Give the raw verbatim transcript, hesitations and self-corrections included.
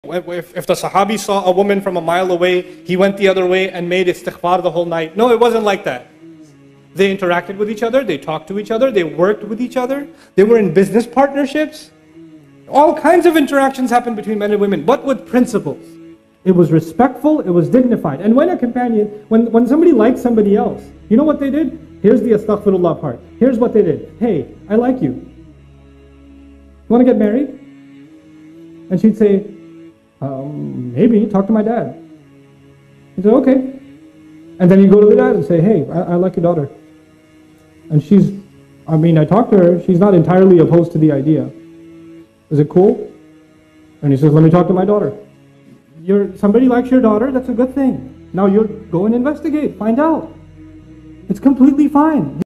If, if the Sahabi saw a woman from a mile away, he went the other way and made istighfar the whole night. No, it wasn't like that. They interacted with each other, they talked to each other, they worked with each other, they were in business partnerships. All kinds of interactions happened between men and women, but with principles. It was respectful, it was dignified. And when a companion, when, when somebody liked somebody else, you know what they did? Here's the astaghfirullah part. Here's what they did. Hey, I like you. You want to get married? And she'd say, um, maybe, talk to my dad. He'd say, okay. And then you go to the dad and say, hey, I, I like your daughter. And she's, I mean, I talked to her, she's not entirely opposed to the idea. Is it cool? And he says, let me talk to my daughter. You're, somebody likes your daughter, that's a good thing. Now you go and investigate, find out. It's completely fine.